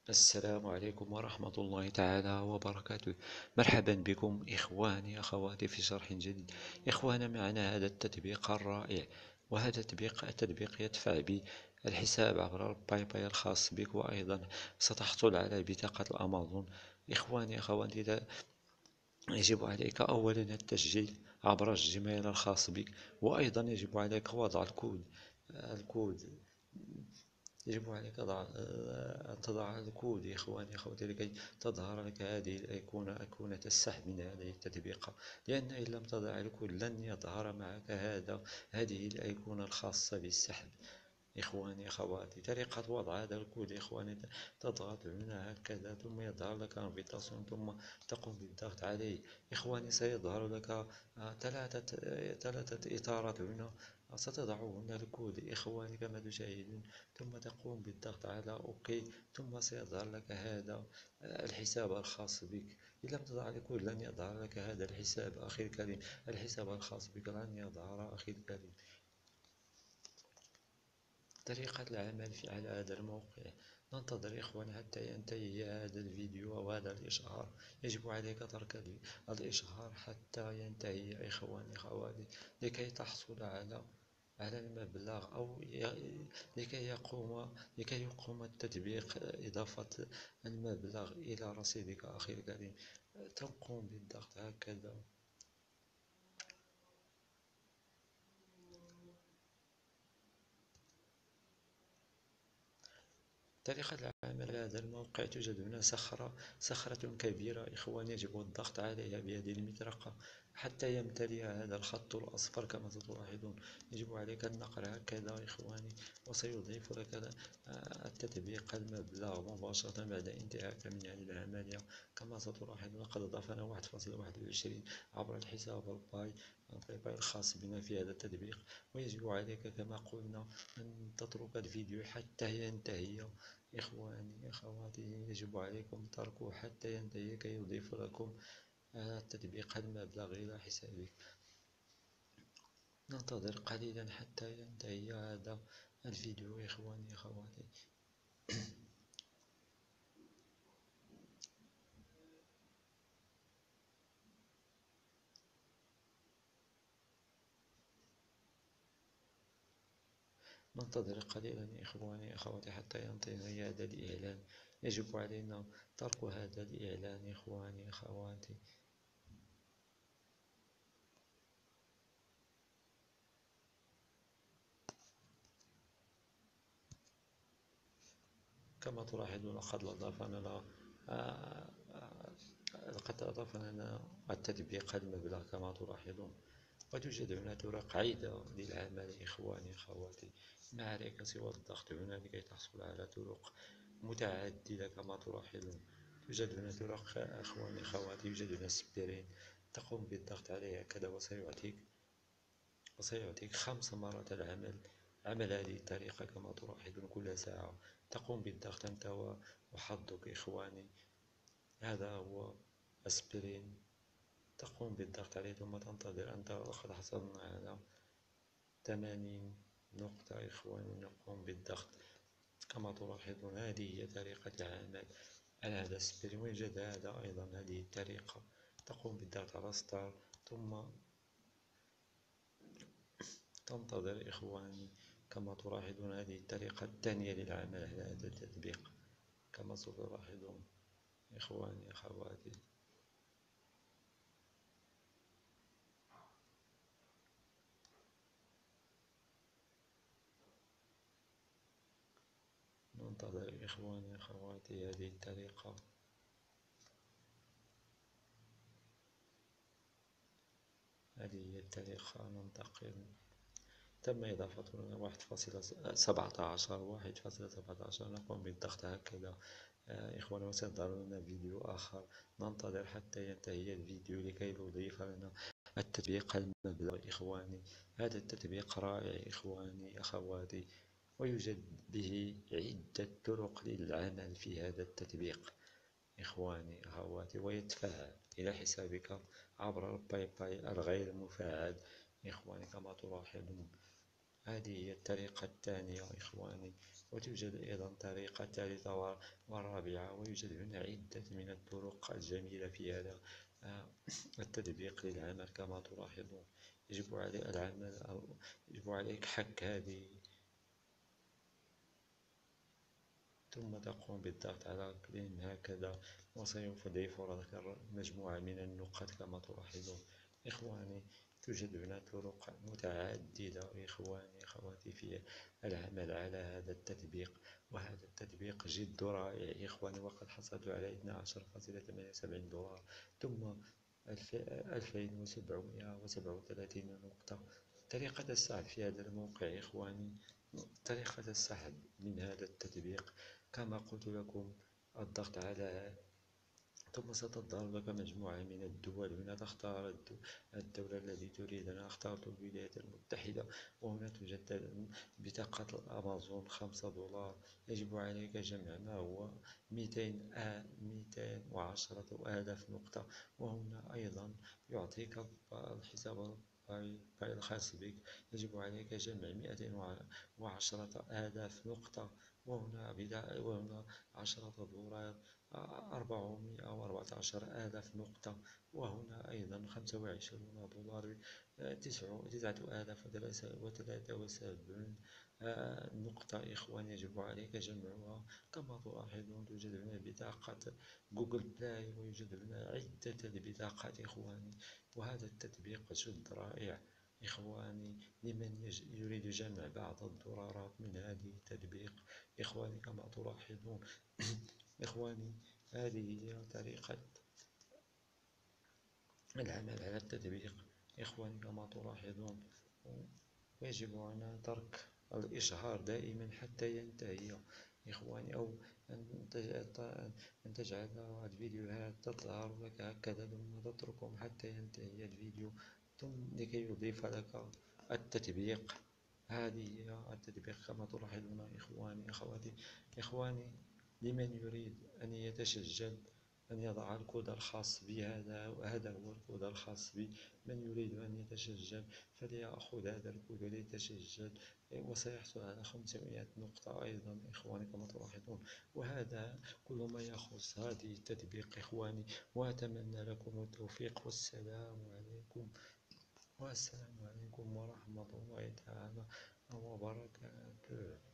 السلام عليكم ورحمة الله تعالى وبركاته. مرحبا بكم إخواني أخواتي في شرح جديد. إخوانا، معنا هذا التطبيق الرائع، وهذا التطبيق يدفع بالحساب عبر الباي باي الخاص بك، وأيضا ستحصل على بطاقة الأمازون. إخواني أخواتي، يجب عليك أولا التسجيل عبر الجيميل الخاص بك، وأيضا يجب عليك وضع الكود يجب عليك أن تضع الكود يا إخواني أخواتي لكي تظهر لك هذه الأيقونة، أيقونة السحب من هذه التطبيق، لأن إن لم تضع الكود لن يظهر معك هذه الأيقونة الخاصة بالسحب. إخواني أخواتي، طريقة وضع هذا الكود يا إخواني: تضغط هنا هكذا، ثم يظهر لك انفيتاسيون، ثم تقوم بالضغط عليه. إخواني، سيظهر لك ثلاثة إطارات هنا، ستضع هنا الكود إخواني كما تشاهدون، ثم تقوم بالضغط على أوكي، ثم سيظهر لك هذا الحساب الخاص بك. إن لم تضع الكود لن يظهر لك هذا الحساب أخي الكريم، الحساب الخاص بك لن يظهر أخي الكريم. طريقة العمل على هذا الموقع: ننتظر إخواني حتى ينتهي هذا الفيديو أو هذا الإشعار. يجب عليك ترك الإشعار حتى ينتهي إخواني أخواتي، لكي تحصل على المبلغ، أو لكي يقوم التطبيق إضافة المبلغ إلى رصيدك أخي الكريم. تقوم بالضغط هكذا. طريقة العمل على هذا الموقع: توجد هنا صخرة كبيرة إخواني، يجب الضغط عليها بهذه المطرقة حتى يمتلئ هذا الخط الأصفر كما تلاحظون. يجب عليك النقر هكذا إخواني، وسيضيف لك التطبيق المبلغ مباشرة بعد انتهاء من هذه العملية. كما ستلاحظون لقد أضافنا 1.21 عبر الحساب الباي الخاص بنا في هذا التطبيق. ويجب عليك كما قلنا أن تترك الفيديو حتى ينتهي. إخواني أخواتي، يجب عليكم تركه حتى ينتهي كي يضيف لكم التطبيق المبلغ إلى حسابك. ننتظر قليلا حتى ينتهي هذا الفيديو إخواني أخواتي. ننتظر قليلا إخواني أخواتي حتى ينتهي هذا الإعلان. يجب علينا ترك هذا الإعلان إخواني أخواتي. كما تلاحظون لقد أضاف لنا التطبيق المبلغ كما تلاحظون. وتوجد هنا طرق عدة للعمل إخواني أخواتي، ما عليك سوى الضغط هنا لكي تحصل على طرق متعددة كما تلاحظون. توجد هنا طرق إخواني أخواتي، يوجد هنا سبرين، تقوم بالضغط عليه هكذا وسيعطيك 5 مرات عمل هذه الطريقة كما تلاحظون كل ساعة. تقوم بالضغط أنت وحظك إخواني. هذا هو أسبرين، تقوم بالضغط عليه ثم تنتظر أنت. وقد حصلنا على 80 نقطة إخواني. نقوم بالضغط كما تلاحظون. هذه هي طريقة العمل على هذا السبرين. ويوجد هذا أيضا، هذه الطريقة: تقوم بالضغط على ستار ثم تنتظر إخواني. كما تلاحظون هذه الطريقة الثانية للعمل على هذا التطبيق كما ستلاحظون إخواني أخواتي. ننتظر إخواني أخواتي هذه الطريقة. هذه هي الطريقة. ننتقل. تم إضافة لنا 1.17. نقوم بالضغط هكذا إخواني، وسيظهر لنا فيديو آخر. ننتظر حتى ينتهي الفيديو لكي يضيف لنا التطبيق المبلغ إخواني. هذا التطبيق رائع إخواني أخواتي، ويوجد به عدة طرق للعمل في هذا التطبيق إخواني أخواتي، ويدفع إلى حسابك عبر الباي باي الغير مفعل إخواني كما تلاحظون. هذه هي الطريقة الثانية إخواني. وتوجد أيضا طريقة ثالثة ورابعة، ويوجد هنا عدة من الطرق الجميلة في هذا التطبيق للعمل. كما تلاحظون يجب عليك حك هذه، ثم تقوم بالضغط على كلين هكذا، وسوف يضيف لك مجموعة من النقط كما تلاحظون إخواني. توجد هنا طرق متعددة إخواني أخواتي في العمل على هذا التطبيق، وهذا التطبيق جد رائع إخواني. وقد حصلت على 12.78 دولار، ثم 2737 نقطة. طريقة السحب في هذا الموقع إخواني، طريقة السحب من هذا التطبيق كما قلت لكم، الضغط على، ثم ستظهر لك مجموعة من الدول. هنا تختار الدولة التي تريد. أنا اخترت الولايات المتحدة، وهنا توجد بطاقة الأمازون 5 دولار. يجب عليك جمع ما هو 210,000 نقطة. وهنا أيضا يعطيك الحساب الخاص بك. يجب عليك جمع 210,000 نقطة. وهنا 10 دولار 414,000 نقطة. وهنا أيضا 25 دولار 9,073 نقطة إخواني، يجب عليك جمعها. كما تلاحظون توجد هنا بطاقة جوجل بلاي، ويوجد هنا عدة بطاقات إخواني. وهذا التطبيق جد رائع إخواني لمن يريد جمع بعض الدولارات من هذه التطبيق إخواني. كما تلاحظون إخواني، هذه هي طريقة العمل على التطبيق إخواني كما تلاحظون. ويجب على ترك الإشهار دائما حتى ينتهي إخواني، أو أن تجعل الفيديوهات تظهر لك هكذا، ثم تتركهم حتى ينتهي الفيديو ثم لكي يضيف لك التطبيق. هذه هي التطبيق كما تلاحظون إخواني أخواتي. إخواني، لمن يريد أن يتسجل أن يضع الكود الخاص بي، هذا هو الكود الخاص بي. من يريد أن يتسجل فليأخذ هذا الكود وليتسجل، وسيحصل على 500 نقطة أيضا إخواني كما تلاحظون. وهذا كل ما يخص هذه التطبيق إخواني، وأتمنى لكم التوفيق. والسلام عليكم ورحمة الله تعالى وبركاته.